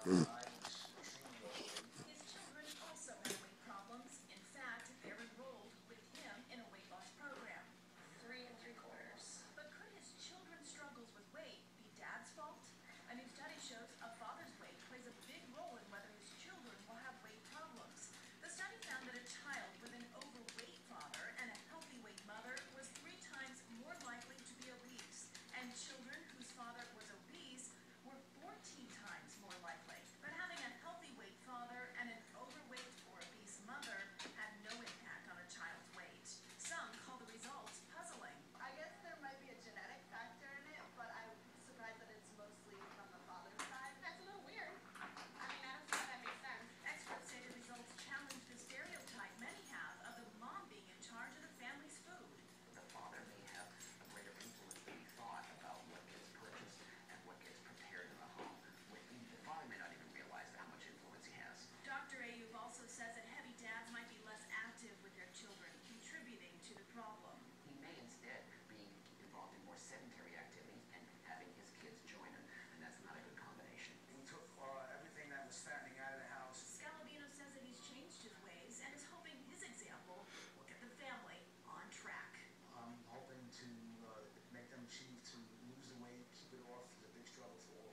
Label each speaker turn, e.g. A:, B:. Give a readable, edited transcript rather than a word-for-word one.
A: His children also have weight problems. In fact, they're enrolled with him in a weight loss program.
B: 3 3/4.
A: But could his children's struggles with weight be dad's fault? A new study shows a father's weight plays a big role in whether his children will have weight problems. The study found that a child with an overweight father and a healthy weight mother was 3 times more likely to be obese, and children whose father was obese were 14 times more likely. But having a healthy weight father and an overweight or obese mother had no impact on a child's weight. Some call the results puzzling.
B: I guess there might be a genetic factor in it, but I'm surprised that it's mostly from the father's side.
C: That's a little weird. I mean, I don't see how that makes sense.
A: Experts say the results challenge the stereotype many have of the mom being in charge of the family's food.
D: The father may have a greater influence than we thought about what gets purchased and what gets prepared in the home. The father may not even realize how much influence he has.
A: Dr. Ayub also says that heavy dads might be less active with their children, contributing to the problem.
D: He may instead be involved in more sedentary activities and having his kids join him, and that's not a good combination.
E: We took everything that was fattening out of the house.
A: Scalabino says that he's changed his ways and is hoping his example will get the family on track.
E: I'm hoping to make them achieve to lose the weight, keep it off. It's a big struggle for all.